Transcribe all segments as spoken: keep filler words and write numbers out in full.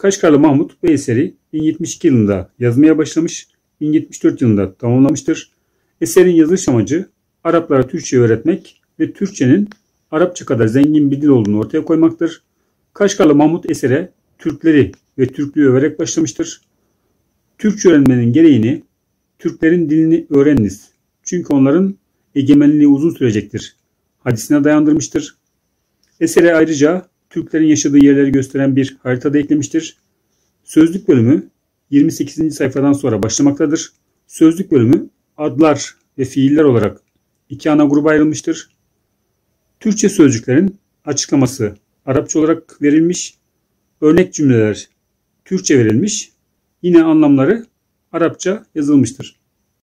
Kaşgarlı Mahmut bu eseri bin yetmiş iki yılında yazmaya başlamış, bin yetmiş dört yılında tamamlamıştır. Eserin yazılış amacı Araplara Türkçe öğretmek ve Türkçenin Arapça kadar zengin bir dil olduğunu ortaya koymaktır. Kaşgarlı Mahmut esere Türkleri ve Türklüğü överek başlamıştır. Türkçe öğrenmenin gereğini Türklerin dilini öğreniniz. Çünkü onların egemenliği uzun sürecektir hadisine dayandırmıştır. Esere ayrıca Türklerin yaşadığı yerleri gösteren bir harita da eklemiştir. Sözlük bölümü yirmi sekizinci sayfadan sonra başlamaktadır. Sözlük bölümü adlar ve fiiller olarak iki ana gruba ayrılmıştır. Türkçe sözcüklerin açıklaması Arapça olarak verilmiş, örnek cümleler Türkçe verilmiş, yine anlamları Arapça yazılmıştır.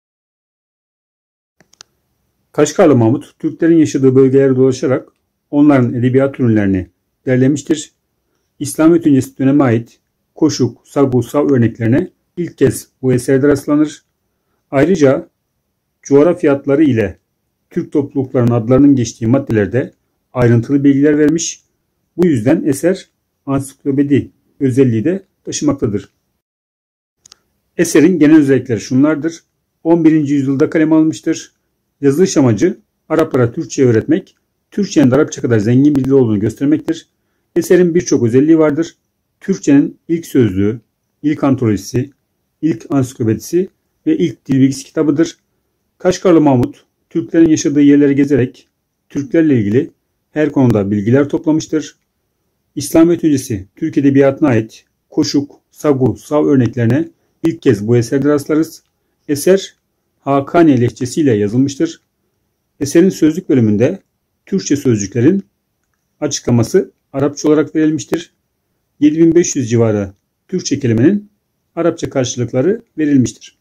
Kaşgarlı Mahmut, Türklerin yaşadığı bölgelere dolaşarak onların edebiyat ürünlerini derlemiştir. İslamiyet öncesi döneme ait koşuk, sagu, sav örneklerine ilk kez bu eserde rastlanır. Ayrıca coğrafya ile Türk topluluklarının adlarının geçtiği maddelerde ayrıntılı bilgiler vermiş. Bu yüzden eser ansiklopedi özelliği de taşımaktadır. Eserin genel özellikleri şunlardır. on birinci yüzyılda kaleme alınmıştır. Yazılış amacı Araplara Türkçe öğretmek, Türkçenin de Arapça kadar zengin bir dil olduğunu göstermektir. Eserin birçok özelliği vardır. Türkçenin ilk sözlüğü, ilk antolojisi, ilk ansiklopedisi ve ilk dil bilgisi kitabıdır. Kaşgarlı Mahmut, Türklerin yaşadığı yerleri gezerek Türklerle ilgili her konuda bilgiler toplamıştır. İslamiyet öncesi Türk edebiyatına ait koşuk, sagu, sav örneklerine ilk kez bu eserde rastlarız. Eser Hakani lehçesiyle yazılmıştır. Eserin sözlük bölümünde Türkçe sözcüklerin açıklaması Arapça olarak verilmiştir. yedi bin beş yüz civarı Türkçe kelimenin Arapça karşılıkları verilmiştir.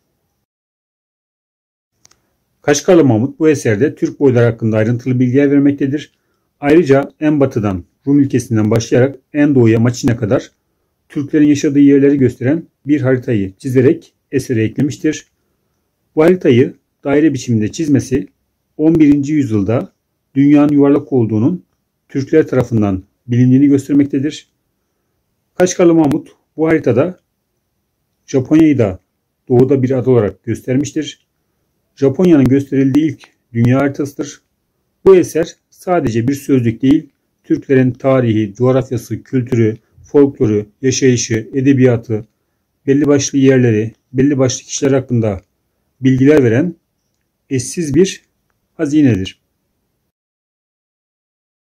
Kaşgarlı Mahmut bu eserde Türk boyları hakkında ayrıntılı bilgiler vermektedir. Ayrıca en batıdan Rum ülkesinden başlayarak en doğuya Maçin'e kadar Türklerin yaşadığı yerleri gösteren bir haritayı çizerek esere eklemiştir. Bu haritayı daire biçiminde çizmesi on birinci yüzyılda dünyanın yuvarlak olduğunun Türkler tarafından bilindiğini göstermektedir. Kaşgarlı Mahmut bu haritada Japonya'yı da doğuda bir ada olarak göstermiştir. Japonya'nın gösterildiği ilk dünya haritasıdır. Bu eser sadece bir sözlük değil, Türklerin tarihi, coğrafyası, kültürü, folkloru, yaşayışı, edebiyatı, belli başlı yerleri, belli başlı kişiler hakkında bilgiler veren eşsiz bir hazinedir.